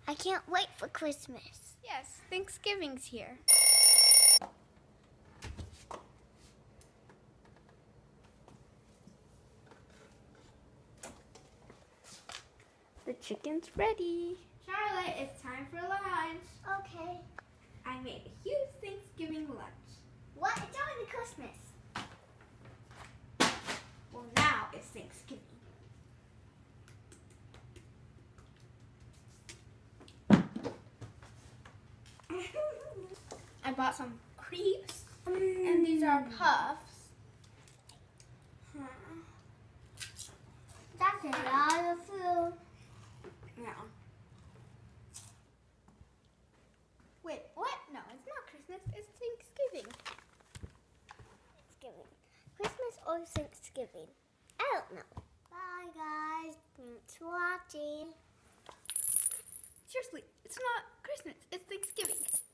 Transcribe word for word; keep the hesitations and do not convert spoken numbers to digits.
I can't wait for Christmas. Yes, Thanksgiving's here. The chicken's ready. Charlotte, it's time for lunch. Okay. I made a huge Thanksgiving lunch. What? It's already Christmas. Well, now it's Thanksgiving. I bought some crepes, mm. and these are puffs. Huh. That's a lot of food. Yeah. Wait, what? No, it's not Christmas. It's Thanksgiving. Thanksgiving. Christmas or Thanksgiving? I don't know. Bye, guys. Thanks for watching. Seriously, it's not Christmas. It's Thanksgiving.